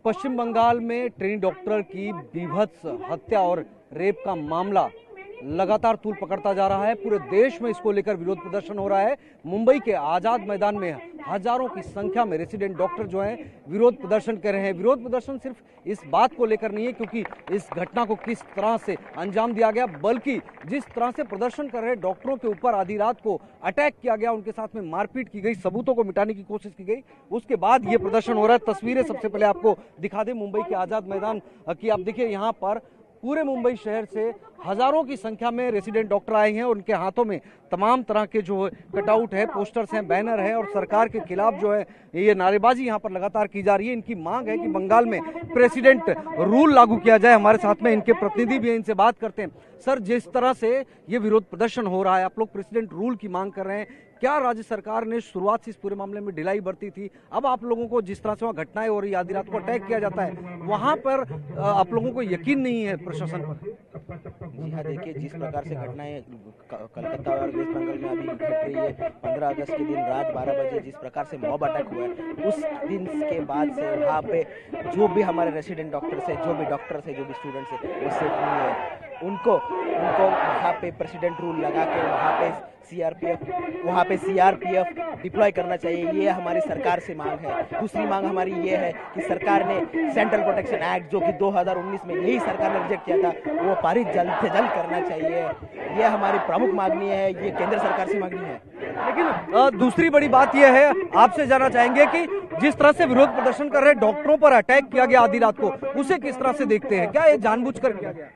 पश्चिम बंगाल में trainee doctor की बीभत्स हत्या और रेप का मामला लगातार तूल पकड़ता जा रहा है। पूरे देश में इसको लेकर विरोध प्रदर्शन हो रहा है। मुंबई के आजाद मैदान में हजारों की संख्या में रेसिडेंट डॉक्टर जो हैं विरोध प्रदर्शन कर रहे हैं। विरोध प्रदर्शन सिर्फ इस बात को लेकर नहीं है क्योंकि इस घटना को किस तरह से अंजाम दिया गया, बल्कि जिस तरह से प्रदर्शन कर रहे डॉक्टरों के ऊपर आधी रात को अटैक किया गया, उनके साथ में मारपीट की गई, सबूतों को मिटाने की कोशिश की गई, उसके बाद ये प्रदर्शन हो रहा है। तस्वीरें सबसे पहले आपको दिखा दें मुंबई के आजाद मैदान की। आप देखिए यहाँ पर पूरे मुंबई शहर से हजारों की संख्या में रेसिडेंट डॉक्टर आए हैं। उनके हाथों में तमाम तरह के जो कटआउट है, पोस्टर्स हैं, बैनर है और सरकार के खिलाफ जो है ये नारेबाजी यहाँ पर लगातार की जा रही है। इनकी मांग है कि बंगाल में प्रेसिडेंट रूल लागू किया जाए। हमारे साथ में इनके प्रतिनिधि भी हैं, इनसे बात करते हैं। सर, जिस तरह से ये विरोध प्रदर्शन हो रहा है, आप लोग प्रेसिडेंट रूल की मांग कर रहे हैं, क्या राज्य सरकार ने शुरुआत से इस पूरे मामले में ढिलाई बरती थी? अब आप लोगों को जिस तरह से वहाँ घटनाएं हो रही है, आधी रात को अटैक किया जाता है, वहाँ पर आप लोगों को यकीन नहीं है प्रशासन पर? जी हाँ, देखिए जिस प्रकार से घटनाएं कलकत्ता और वेस्ट बंगाल में अभी घट रही है, 15 अगस्त के दिन रात 12 बजे जिस प्रकार से मॉब अटैक हुआ है, उस दिन के बाद से वहाँ पे जो भी हमारे रेसिडेंट डॉक्टर्स है, जो भी डॉक्टर्स है, जो भी स्टूडेंट्स है, वो सेफ नहीं है। उनको वहाँ पे प्रेसिडेंट रूल लगा के वहाँ पे सीआरपीएफ डिप्लॉय करना चाहिए, ये हमारी सरकार से मांग है। दूसरी मांग हमारी ये है कि सरकार ने सेंट्रल प्रोटेक्शन एक्ट जो कि 2019 में यही सरकार ने रिजेक्ट किया था, वो पारित जल्द से जल्द करना चाहिए। ये हमारी प्रमुख मांगनी है, ये केंद्र सरकार से मांगनी है। लेकिन दूसरी बड़ी बात यह है, आपसे जानना चाहेंगे कि जिस तरह से विरोध प्रदर्शन कर रहे डॉक्टरों पर अटैक किया गया आधी रात को, उसे किस तरह से देखते हैं? क्या ये जानबूझकर किया गया?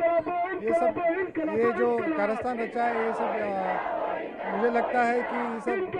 ये जो कारस्तान रचा है, ये सब मुझे लगता है कि ये सब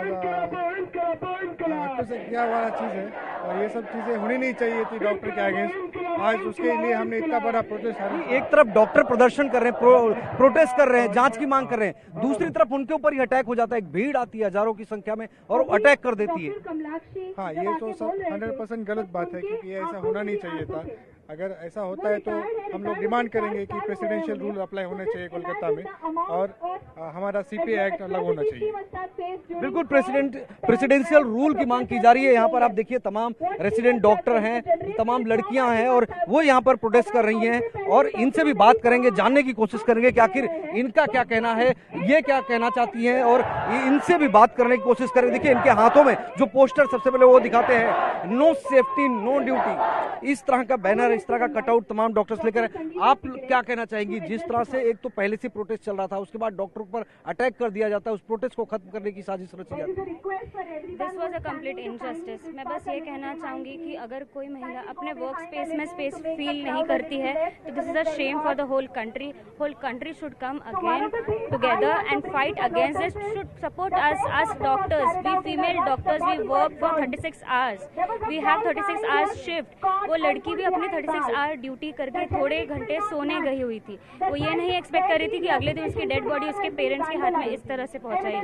डॉक्टर से किया हुआ चीज़ है और ये सब चीज़ें होनी नहीं चाहिए थी डॉक्टर के अगेंस्ट। आज उसके लिए हमने इतना बड़ा प्रोटेस्ट। एक तरफ डॉक्टर प्रदर्शन कर रहे हैं, प्रोटेस्ट कर रहे हैं, जांच की मांग कर रहे हैं, दूसरी तरफ उनके ऊपर ही अटैक हो जाता है। एक भीड़ आती है हजारों की संख्या में और अटैक कर देती है। हाँ, ये तो सब 100% गलत बात है क्योंकि ये ऐसा होना नहीं चाहिए था। अगर ऐसा होता है तो हम लोग डिमांड करेंगे कि प्रेसिडेंशियल रूल अप्लाई होने चाहिए कोलकाता में और हमारा सीपीए एक्ट अलग होना चाहिए। बिल्कुल, प्रेसिडेंशियल रूल की मांग की जा रही है। यहाँ पर आप देखिए तमाम रेसिडेंट डॉक्टर हैं, तमाम लड़कियां हैं और वो यहाँ पर प्रोटेस्ट कर रही हैं और इनसे भी बात करेंगे, जानने की कोशिश करेंगे कि आखिर इनका क्या कहना है, ये क्या कहना चाहती हैं और इनसे भी बात करने की कोशिश करेंगे। देखिए इनके हाथों में जो पोस्टर सबसे पहले वो दिखाते हैं, नो सेफ्टी नो ड्यूटी, इस तरह का बैनर, इस तरह का कटआउट तमाम डॉक्टर्स लेकर। आप क्या कहना चाहेंगी? जिस तरह से एक तो पहले से प्रोटेस्ट चल रहा था, उसके बाद डॉक्टरों पर अटैक कर दिया जाता है, उस प्रोटेस्ट को खत्म करने की साजिश रची जाती है। This was a complete injustice. मैं बस ये कहना चाहूंगी कि अगर कोई महिला अपने वर्क स्पेस में स्पेस फील नहीं करती है तो this is a shame for the whole country. Whole country should come again together and fight against this, should support us doctors. We female doctors, we work for 36 hours, we have 36 hours shift. वो लड़की भी अपनी 36 our duty करके थोड़े घंटे सोने गई हुई थी। वो ये नहीं एक्सपेक्ट कर रही थी कि अगले दिन उसकी डेड बॉडी उसके पेरेंट्स के हाथ में इस तरह से पहुंचाई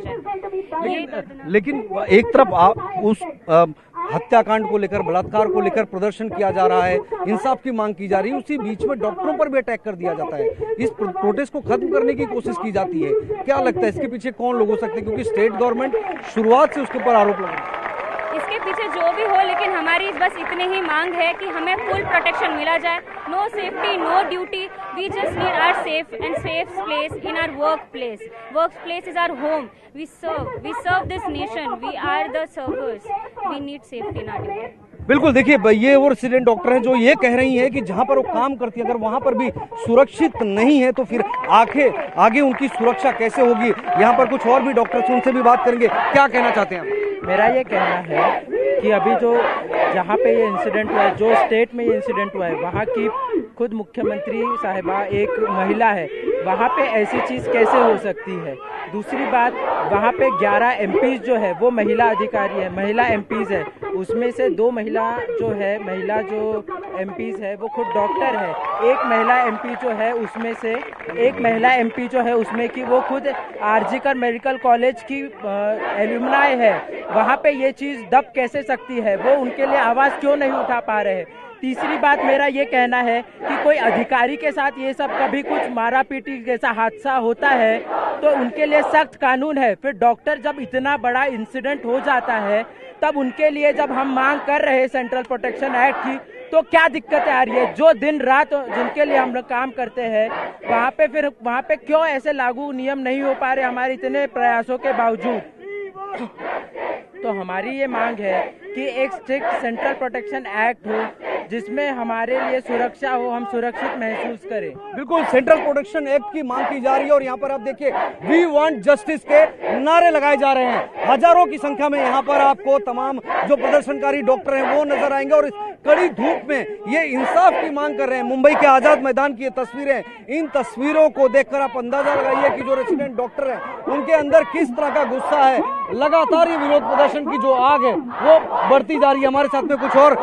जाए। लेकिन एक तरफ आप उस हत्याकांड को लेकर, बलात्कार को लेकर प्रदर्शन किया जा रहा है, इंसाफ की मांग की जा रही है, उसी बीच में डॉक्टरों पर भी अटैक कर दिया जाता है। इस प्रोटेस्ट को खत्म करने की कोशिश की जाती है। क्या लगता है इसके पीछे कौन लोग हो सकते हैं? क्योंकि स्टेट गवर्नमेंट शुरुआत से उसके ऊपर आरोप लगा रही है। इसके पीछे जो भी हो, लेकिन हमारी बस इतनी ही मांग है कि हमें फुल प्रोटेक्शन मिला जाए। No safety no duty, we just need our safe place in our work place is our home. We serve this nation, we are the servers, we need safety in our duty. बिल्कुल, देखिए ये वो resident doctor हैं जो ये कह रही हैं कि जहां पर वो काम करती है, अगर वहां पर भी सुरक्षित नहीं है तो फिर आगे उनकी सुरक्षा कैसे होगी। यहाँ पर कुछ और भी डॉक्टर्स, उनसे भी बात करेंगे। क्या कहना चाहते हैं आप? मेरा ये कहना है कि अभी जो जहाँ पे ये इंसिडेंट हुआ है, जो स्टेट में ये इंसिडेंट हुआ है, वहाँ की खुद मुख्यमंत्री साहिबा एक महिला है, वहाँ पे ऐसी चीज़ कैसे हो सकती है? दूसरी बात, वहाँ पे 11 एमपीज जो है वो महिला अधिकारी है, महिला एमपीज है, उसमें से 2 महिला जो एमपीज है वो खुद डॉक्टर है। एक महिला एमपी जो है उसमें की वो खुद आरजीकर मेडिकल कॉलेज की एल्यूमनाई है। वहाँ पे ये चीज़ दब कैसे सकती है? वो उनके लिए आवाज़ क्यों नहीं उठा पा रहे हैं? तीसरी बात मेरा ये कहना है कि कोई अधिकारी के साथ ये सब कभी कुछ मारा पीटी जैसा हादसा होता है तो उनके लिए सख्त कानून है। फिर डॉक्टर जब इतना बड़ा इंसिडेंट हो जाता है तब उनके लिए जब हम मांग कर रहे हैं सेंट्रल प्रोटेक्शन एक्ट की, तो क्या दिक्कतें आ रही है? जो दिन रात जिनके लिए हम लोग काम करते हैं वहाँ पे क्यों ऐसे लागू नियम नहीं हो पा रहे हमारे इतने प्रयासों के बावजूद? तो हमारी ये मांग है कि एक स्ट्रिक्ट सेंट्रल प्रोटेक्शन एक्ट हो जिसमें हमारे लिए सुरक्षा हो, हम सुरक्षित महसूस करें। बिल्कुल, सेंट्रल प्रोटेक्शन एक्ट की मांग की जा रही है और यहाँ पर आप देखिए वी वांट जस्टिस के नारे लगाए जा रहे हैं। हजारों की संख्या में यहाँ पर आपको तमाम जो प्रदर्शनकारी डॉक्टर हैं वो नजर आएंगे और इस कड़ी धूप में ये इंसाफ की मांग कर रहे हैं। मुंबई के आजाद मैदान की ये तस्वीरें, इन तस्वीरों को देखकर आप अंदाजा लगाइए कि जो रेसिडेंट डॉक्टर हैं उनके अंदर किस तरह का गुस्सा है। लगातार ये विरोध प्रदर्शन की जो आग है वो बढ़ती जा रही है। हमारे साथ में कुछ और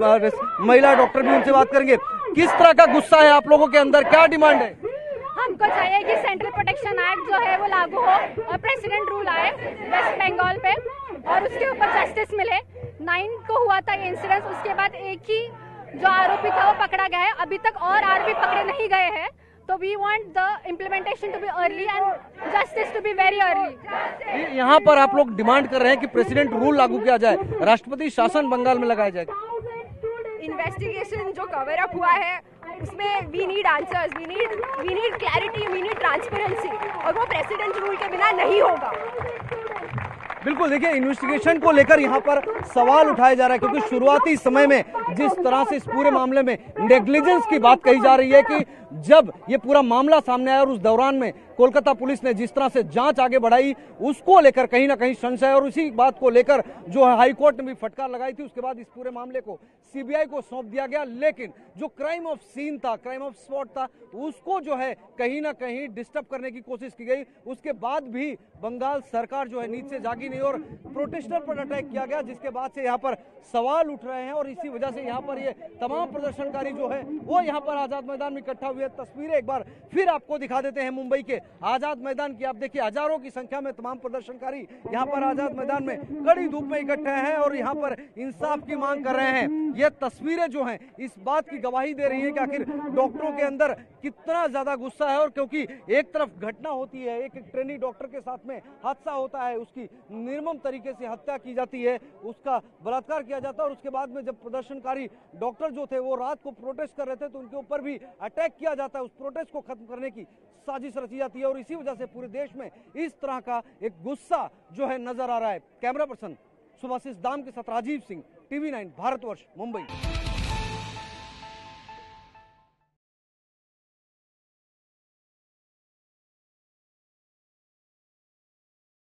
महिला डॉक्टर भी, उनसे बात करेंगे। किस तरह का गुस्सा है आप लोगों के अंदर, क्या डिमांड है? हमको चाहिए कि सेंट्रल प्रोटेक्शन एक्ट जो है वो लागू हो और प्रेसिडेंट रूल आए वेस्ट बंगाल पे और उसके ऊपर जस्टिस मिले। 9 को हुआ था ये इंसिडेंट, उसके बाद एक ही जो आरोपी था वो पकड़ा गया है, अभी तक और आरोपी पकड़े नहीं गए हैं। तो we want the implementation to be early and justice to be very early. यहाँ पर आप लोग डिमांड कर रहे हैं कि प्रेसिडेंट रूल लागू किया जाए, राष्ट्रपति शासन बंगाल में लगाया जाए। इन्वेस्टिगेशन जो कवर अप हुआ है उसमें we need answers, we need clarity, we need transparency, और वो प्रेसिडेंट रूल के बिना नहीं होगा। बिल्कुल, देखिए इन्वेस्टिगेशन को लेकर यहाँ पर सवाल उठाया जा रहा है क्योंकि शुरुआती समय में जिस तरह से इस पूरे मामले में नेग्लिजेंस की बात कही जा रही है कि जब ये पूरा मामला सामने आया और उस दौरान में कोलकाता पुलिस ने जिस तरह से जांच आगे बढ़ाई उसको लेकर कहीं ना कहीं संशय, और उसी बात को लेकर जो है हाई कोर्ट ने भी फटकार लगाई थी। उसके बाद इस पूरे मामले को सीबीआई को सौंप दिया गया, लेकिन जो क्राइम ऑफ सीन था, क्राइम ऑफ स्पॉट था, उसको जो है कहीं ना कहीं डिस्टर्ब करने की कोशिश की गई। उसके बाद भी बंगाल सरकार जो है नींद से जागी नहीं और प्रोटेस्टर पर अटैक किया गया, जिसके बाद से यहाँ पर सवाल उठ रहे हैं और इसी वजह से यहाँ पर ये तमाम प्रदर्शनकारी जो है वो यहाँ पर आजाद मैदान में इकट्ठा हुए। तस्वीरें एक बार फिर आपको दिखा देते हैं मुंबई के आजाद मैदान की। आप देखिए हजारों की संख्या में तमाम प्रदर्शनकारी यहाँ पर आजाद मैदान में कड़ी धूप में इकट्ठे हैं और यहाँ पर इंसाफ की मांग कर रहे हैं। ये तस्वीरें जो हैं इस बात की गवाही दे रही है कि आखिर डॉक्टरों के अंदर कितना ज्यादा गुस्सा है। और क्योंकि एक तरफ घटना होती है, एक ट्रेनी डॉक्टर के साथ में हादसा होता है, उसकी निर्मम तरीके से हत्या की जाती है, उसका बलात्कार किया जाता है और उसके बाद में जब प्रदर्शनकारी डॉक्टर जो थे वो रात को प्रोटेस्ट कर रहे थे तो उनके ऊपर भी अटैक किया जाता है। उस प्रोटेस्ट को खत्म करने की साजिश रची जाती है और इसी वजह से पूरे देश में इस तरह का एक गुस्सा जो है नजर आ रहा है। कैमरा पर्सन सुभाषिस दाम के साथ राजीव सिंह, TV9 भारतवर्ष, मुंबई।